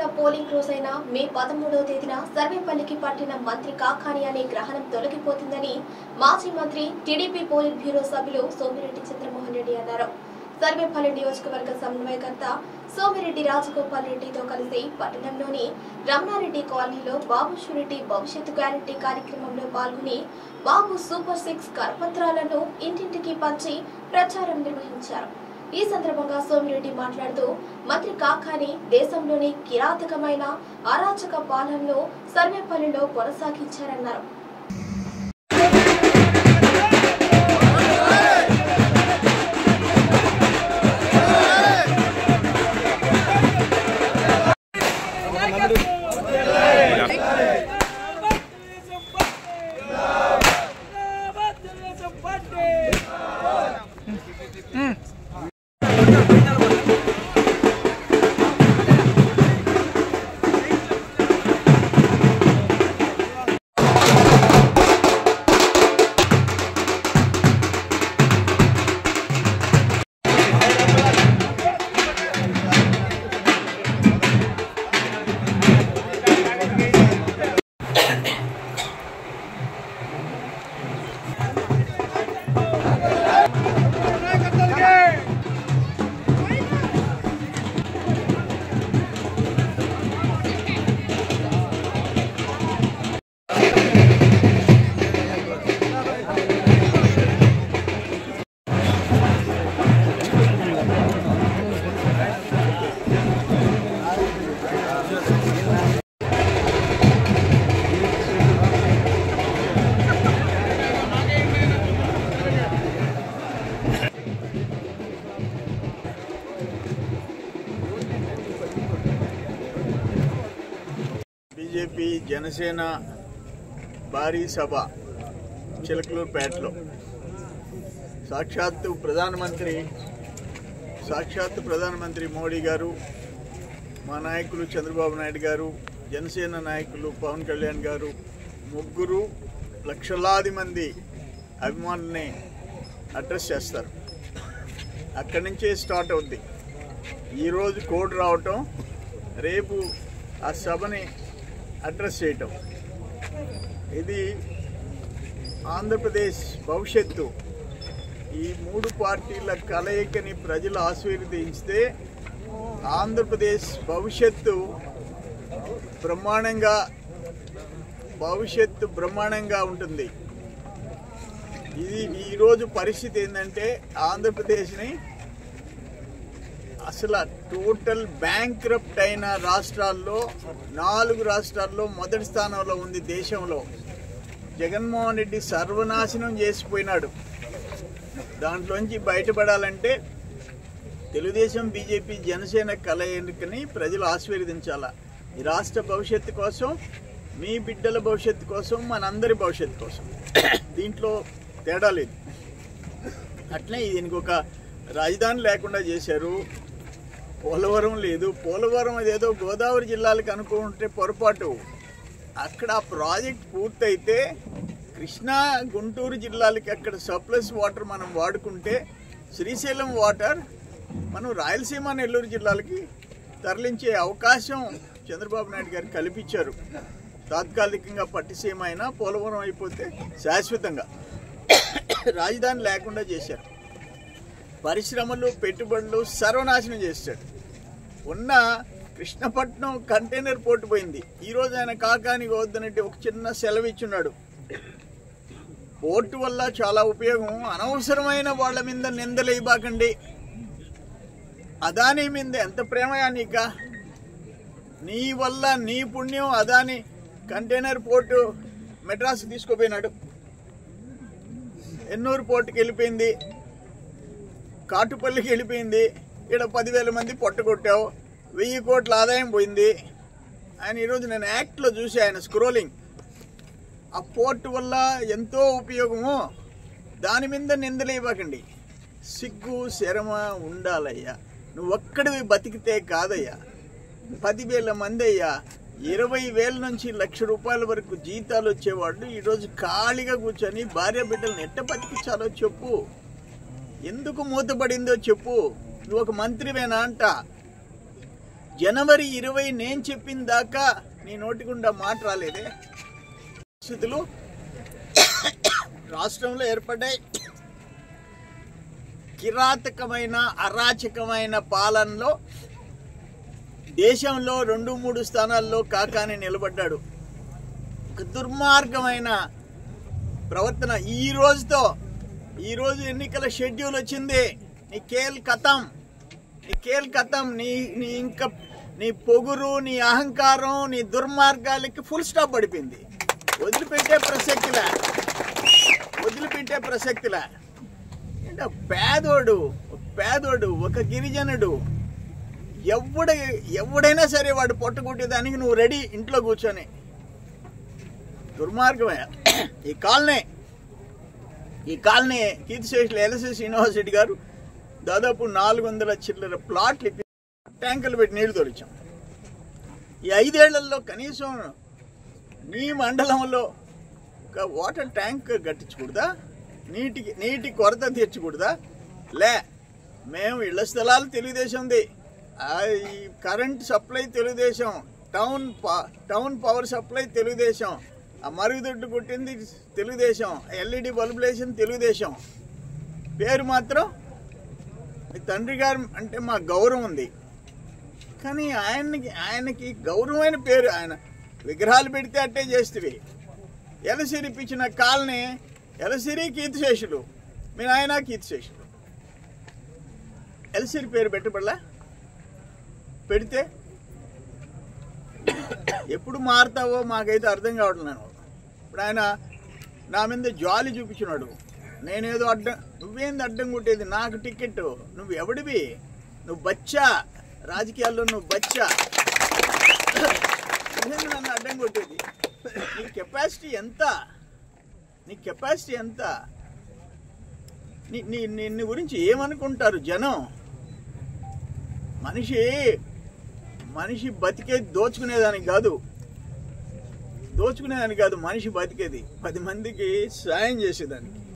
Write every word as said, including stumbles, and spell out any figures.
Polling రోజైన మే పదమూడవ తేదీన సర్వేపల్లికి పట్టిన మంత్రి కాకాని అనే గ్రహణం తొలగిపోతుందని మాజీ మంత్రి టీడీపీ పోలిట్ బ్యూరో సభ్యులు సోమిరెడ్డి చంద్రమోహన్ రెడ్డి అన్నారు. సర్వేపల్లి నియోజకవర్గ సమన్వయకర్త సోమిరెడ్డి రాజగోపాల్ రెడ్డితో కలిసి పట్టణంలోని రమణారెడ్డి కాలనీలో బాబు షూరిటీ భవిష్యత్తు గ్యారంటీ కార్యక్రమంలో పాల్గొని బాబు సూపర్ సిక్స్ కరపత్రాలను ఇంటింటికి పంచి ప్రచారం నిర్వహించారు. ఈ సందర్భంగా సోమిరెడ్డి మాట్లాడుతూ మంత్రి కాకాని దేశంలోని కిరాతకమైన అరాచక పాలనలో సర్వేపల్లిలో కొనసాగించారన్నారు. బీజేపీ జనసేన భారీ సభ చిలకలూరుపేటలో సాక్షాత్తు ప్రధానమంత్రి సాక్షాత్తు ప్రధానమంత్రి మోడీ గారు, మా నాయకులు చంద్రబాబు నాయుడు గారు, జనసేన నాయకులు పవన్ కళ్యాణ్ గారు, ముగ్గురు లక్షలాది మంది అభిమానుల్ని అడ్రస్ చేస్తారు. అక్కడి నుంచే స్టార్ట్ అవుద్ది. ఈరోజు కోడ్ రావటం, రేపు ఆ సభని అడ్రస్ చేయటం. ఇది ఆంధ్రప్రదేశ్ భవిష్యత్తు. ఈ మూడు పార్టీల కలయికని ప్రజలు ఆశీర్వదించితే ఆంధ్రప్రదేశ్ భవిష్యత్తు బ్రహ్మాండంగా భవిష్యత్తు బ్రహ్మాండంగా ఉంటుంది. ఇది ఈరోజు పరిస్థితి ఏంటంటే ఆంధ్రప్రదేశ్ని అసలు టోటల్ బ్యాంక్రప్ట్ అయిన రాష్ట్రాల్లో నాలుగు రాష్ట్రాల్లో మొదటి స్థానంలో ఉంది దేశంలో. జగన్మోహన్ రెడ్డి సర్వనాశనం చేసిపోయినాడు. దాంట్లోంచి బయటపడాలంటే తెలుగుదేశం, బీజేపీ, జనసేన కలయికని ప్రజలు ఆశీర్వదించాలా. ఈ రాష్ట్ర భవిష్యత్తు కోసం, మీ బిడ్డల భవిష్యత్తు కోసం, మనందరి భవిష్యత్తు కోసం. దీంట్లో తేడా లేదు. అట్లే దీనికి ఒక రాజధాని లేకుండా చేశారు. పోలవరం లేదు. పోలవరం అదేదో గోదావరి జిల్లాలకు అనుకుంటే పొరపాటు. అక్కడ ఆ ప్రాజెక్ట్ పూర్తయితే కృష్ణా, గుంటూరు జిల్లాలకి అక్కడ సర్ప్లస్ వాటర్ మనం వాడుకుంటే శ్రీశైలం వాటర్ మనం రాయలసీమ, నెల్లూరు జిల్లాలకి తరలించే అవకాశం చంద్రబాబు నాయుడు గారు కల్పించారు. తాత్కాలికంగా పట్టిసీమ అయినా పోలవరం అయిపోతే శాశ్వతంగా రాజధాని లేకుండా చేశారు. పరిశ్రమలు, పెట్టుబడులు సర్వనాశనం చేశాడు. ఉన్న కృష్ణపట్నం కంటైనర్ పోర్టు పోయింది. ఈరోజు ఆయన కాకాని వద్దనంటే ఒక చిన్న సెలవు ఇచ్చున్నాడు. పోర్టు వల్ల చాలా ఉపయోగం. అనవసరమైన వాళ్ళ మీద నిందలు ఇవ్వకండి. అదానీ మీద ఎంత ప్రేమయా నీక? నీ వల్ల నీ పుణ్యం అదానీ కంటైనర్ పోర్టు మెడ్రాస్ తీసుకుపోయినాడు. ఎన్నూరు పోర్టుకి వెళ్ళిపోయింది, కాటుపల్లికి వెళ్ళిపోయింది. ఇక్కడ పదివేల మంది పొట్టగొట్టావు, వెయ్యి కోట్ల ఆదాయం పోయింది. ఆయన ఈరోజు నేను యాక్ట్లో చూసి ఆయన స్క్రోలింగ్. ఆ పోర్టు వల్ల ఎంతో ఉపయోగము. దాని మీద నిందలు ఇవ్వకండి. సిగ్గు శరమ ఉండాలయ్యా. నువ్వు ఒక్కడివి బతికితే కాదయ్యా. పదివేల మంది అయ్యా, ఇరవై వేల నుంచి లక్ష రూపాయల వరకు జీతాలు వచ్చేవాళ్ళు ఈరోజు ఖాళీగా కూర్చొని భార్య బిడ్డలను ఎట్ట బతికించాలో చెప్పు. ఎందుకు మూతపడిందో చెప్పు. నువ్వు ఒక మంత్రివేనా అంట. జనవరి ఇరవై నేను చెప్పిన దాకా నీ నోటిగుండా మాట రాలేదే. పరిస్థితులు రాష్ట్రంలో ఏర్పడ్డాయి. కిరాతకమైన అరాచకమైన పాలనలో దేశంలో రెండు మూడు స్థానాల్లో కాకాని నిలబడ్డాడు. ఒక దుర్మార్గమైన ప్రవర్తన. ఈ రోజుతో ఈరోజు ఎన్నికల షెడ్యూల్ వచ్చింది. నీ కేల్ కథం, నీ కేల్ కథం. నీ నీ ఇంకా నీ పొగురు, నీ అహంకారం, నీ దుర్మార్గాలకి ఫుల్ స్టాప్ పడిపోయింది. వదిలిపెట్టే ప్రసక్తిలా వదిలిపెట్టే ప్రసక్తిలా ఏంట పేదోడు పేదోడు ఒక గిరిజనుడు ఎవడ ఎవడైనా సరే వాడు పొట్టగొట్టేదానికి నువ్వు రెడీ ఇంట్లో కూర్చొని. దుర్మార్గమే. ఈ కాలనీ ఈ కాలనీ కీర్తిశేషులు ఎల్ఎస్ఎస్ శ్రీనివాసరెడ్డి గారు దాదాపు నాలుగు వందల చిల్లర ప్లాట్లు ఇప్పి ట్యాంకులు పెట్టి నీళ్లు తోలిచ్చాం. ఈ ఐదేళ్లలో కనీసం నీ మండలంలో ఒక వాటర్ ట్యాంక్ కట్టించకూడదా? నీటికి నీటి కొరత తీర్చకూడదా? లే, మేము ఇళ్ల స్థలాలు తెలుగుదేశంది, ఈ కరెంట్ సప్లై తెలుగుదేశం, టౌన్ టౌన్ పవర్ సప్లై తెలుగుదేశం, ఆ మరుగుదొడ్డు కొట్టింది తెలుగుదేశం, ఎల్ఈడి బల్బులు వేసింది తెలుగుదేశం. పేరు మాత్రం మీ తండ్రి గారు అంటే మా గౌరవం ఉంది, కానీ ఆయనకి ఆయనకి గౌరవమైన పేరు. ఆయన విగ్రహాలు పెడితే అట్టే చేస్తేవి. ఎలసిరి పిచ్చిన కాలనీ ఎలసిరి కీర్తిశేషులు, మీ నాయన కీర్తిశేషులు. ఎలసిరి పేరు పెట్టబడలా? పెడితే ఎప్పుడు మారుతావో మాకైతే అర్థం కావట్లేదు. ఇప్పుడు ఆయన నా మీద జాలి చూపించినాడు. నేనేదో అడ్డం, నువ్వేంది అడ్డం కొట్టేది? నాకు టికెట్, నువ్వు ఎవడివి? నువ్వు బచ్చా, రాజకీయాల్లో నువ్వు బచ్చా, నువ్వేంది నన్ను అడ్డం కొట్టేది? నీ కెపాసిటీ ఎంత? నీ కెపాసిటీ ఎంత? నీ నీ నిన్ను గురించి ఏమనుకుంటారు జనం? మనిషి మనిషి బతికేది దోచుకునేదానికి కాదు, దోచుకునేదానికి కాదు. మనిషి బతికేది పది మందికి సాయం చేసేదానికి.